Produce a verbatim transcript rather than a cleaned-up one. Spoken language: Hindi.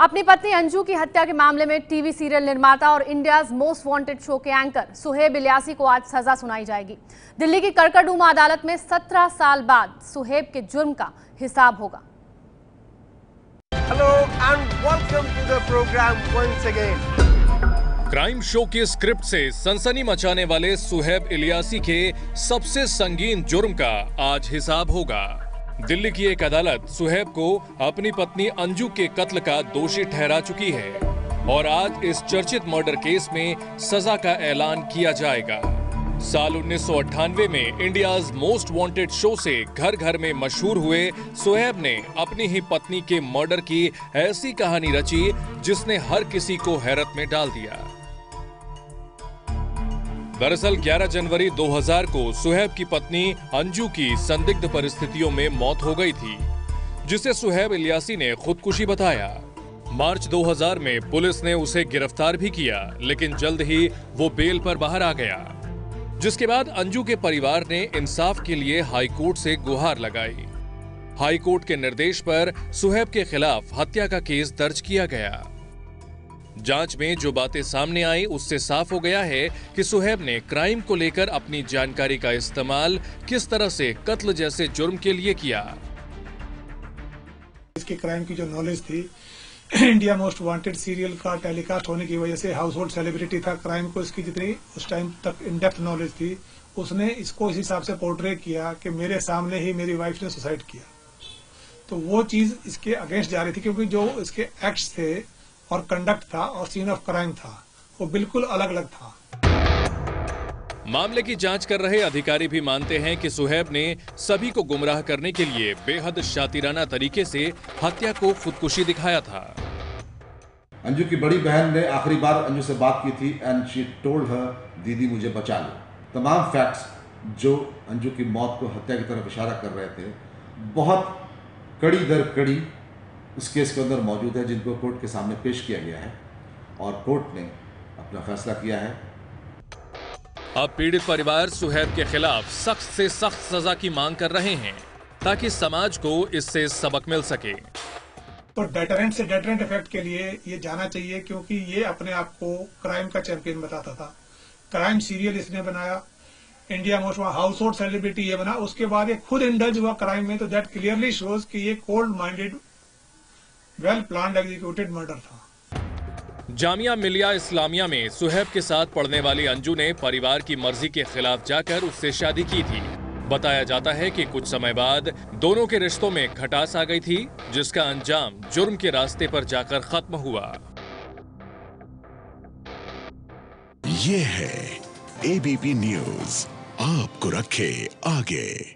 अपनी पत्नी अंजू की हत्या के मामले में टीवी सीरियल निर्माता और इंडियाज मोस्ट वांटेड शो के एंकर सुहेब इलियासी को आज सजा सुनाई जाएगी। दिल्ली की कड़कड़डूमा अदालत में सत्रह साल बाद सुहेब के जुर्म का हिसाब होगा। Hello and welcome to the programme once again. Crime show के स्क्रिप्ट से सनसनी मचाने वाले सुहैब इलियासी के सबसे संगीन जुर्म का आज हिसाब होगा। दिल्ली की एक अदालत सुहैब को अपनी पत्नी अंजू के कत्ल का दोषी ठहरा चुकी है और आज इस चर्चित मर्डर केस में सजा का ऐलान किया जाएगा। साल उन्नीस सौ अट्ठानवे में इंडियाज मोस्ट वांटेड शो से घर घर में मशहूर हुए सुहैब ने अपनी ही पत्नी के मर्डर की ऐसी कहानी रची जिसने हर किसी को हैरत में डाल दिया। दरअसल ग्यारह जनवरी दो हज़ार को सुहैब की पत्नी अंजू की संदिग्ध परिस्थितियों में मौत हो गई थी, जिसे सुहैब इलियासी ने खुदकुशी बताया। मार्च दो हज़ार में पुलिस ने उसे गिरफ्तार भी किया, लेकिन जल्द ही वो बेल पर बाहर आ गया, जिसके बाद अंजू के परिवार ने इंसाफ के लिए हाईकोर्ट से गुहार लगाई। हाईकोर्ट के निर्देश पर सुहैब के खिलाफ हत्या का केस दर्ज किया गया। जांच में जो बातें सामने आई उससे साफ हो गया है कि सुहैब ने क्राइम को लेकर अपनी जानकारी का इस्तेमाल किस तरह से कत्ल जैसे जुर्म के लिए किया। इसके क्राइम की जो नॉलेज थी, इंडिया मोस्ट वांटेड सीरियल का टेलीकास्ट होने की वजह से हाउस होल्ड सेलिब्रिटी था। क्राइम को इसकी जितनी उस टाइम तक इन डेप्थ नॉलेज थी, उसने इसको इस हिसाब से पोर्ट्रे किया कि मेरे सामने ही मेरी वाइफ ने सुसाइड किया। तो वो चीज इसके अगेंस्ट जा रही थी, क्योंकि जो इसके एक्ट्स थे और कंडक्ट था और सीन ऑफ क्राइम था, वो बिल्कुल अलग अलग था। मामले की जांच कर रहे अधिकारी भी मानते हैं कि सुहैब ने सभी को गुमराह करने के लिए बेहद शातिराना तरीके से हत्या को खुदकुशी दिखाया था। अंजू की बड़ी बहन ने आखिरी बार अंजू से बात की थी एंड शी टोल्ड हर, दीदी मुझे बचा लो। तमाम फैक्ट्स जो अंजू की मौत को हत्या की तरफ इशारा कर रहे थे, बहुत कड़ी दर कड़ी उस केस के अंदर मौजूद है, जिनको कोर्ट के सामने पेश किया गया है और कोर्ट ने अपना फैसला किया है। अब पीड़ित परिवार सुहैब के खिलाफ सख्त से सख्त सजा की मांग कर रहे हैं, ताकि समाज को इससे सबक मिल सके। तो डेटरेंट से डेटरेंट इफेक्ट के लिए ये जाना चाहिए, क्योंकि ये अपने आप को क्राइम का चैंपियन बताता था। क्राइम सीरियल इसने बनाया, India most household celebrity ये बना, उसके बाद ये खुद इंडल्ज हुआ क्राइम में। तो दैट क्लियरली शोज कि ये cold minded well planned executed murder था। जामिया मिलिया इस्लामिया में सुहैब के साथ पढ़ने वाली अंजू ने परिवार की मर्जी के खिलाफ जाकर उससे शादी की थी। बताया जाता है कि कुछ समय बाद दोनों के रिश्तों में खटास आ गई थी, जिसका अंजाम जुर्म के रास्ते पर जाकर खत्म हुआ। ये है एबीपी न्यूज, आपको रखे आगे।